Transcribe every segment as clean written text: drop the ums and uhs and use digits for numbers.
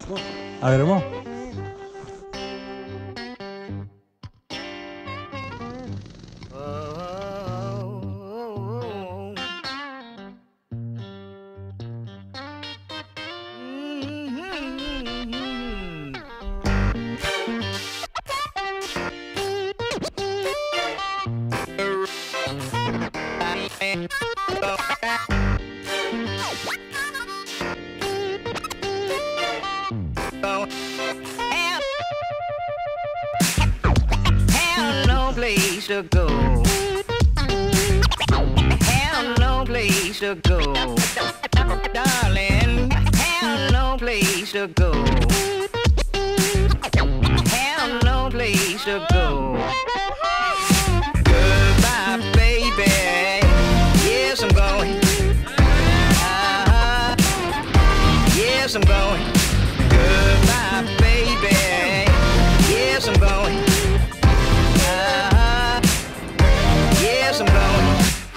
A gremo? Place to go. Have no place to go. Darling, have no place to go. Have no place to go. Goodbye, baby. Yes, I'm going. Yes, I'm going. Goodbye, baby. Yes, I'm going. Yes, I'm going.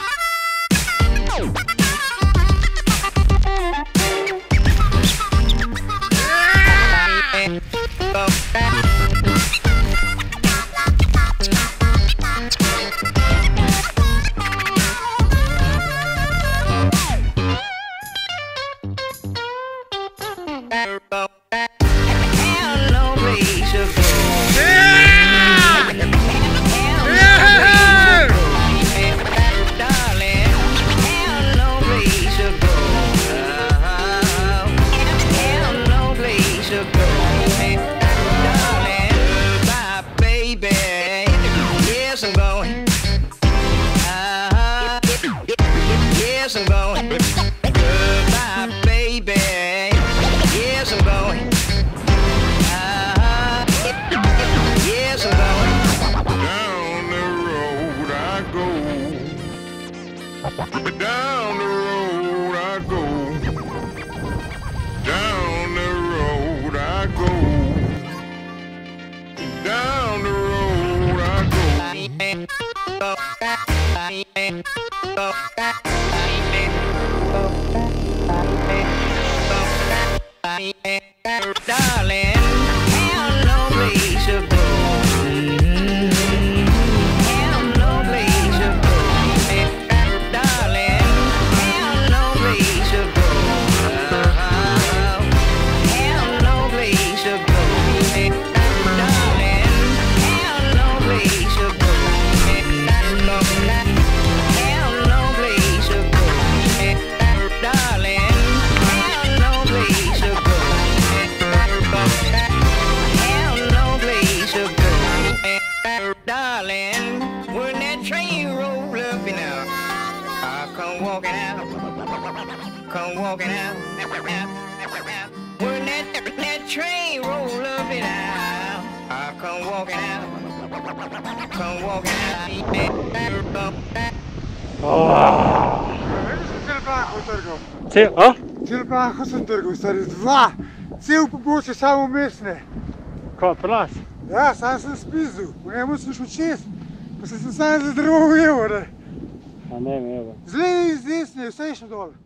Yes, I'm going. Yes, I'm going. Goodbye, baby. Yes, I'm going. Yes, I'm going. Down the road I go. Down the road I go. Down the road I go. Down the road I go. Darling, have no place to go. Have no place to go. Darling, have no place to go. Have no place to go. Darling, have no place to go. Have no place to go. Darling, have no place to go. Have no place to go. Darling, when that train roll up and out, I come walking out. Come walking out. When that train roll up and out, I come walking out. Come walking out. Цел баахан дөргөө сарил два. Цел побольше самого местное. Клас. Да, сансан спизу. Я мусу шучить. После сансан за другого евро. А не, Зле известные, все еще долго.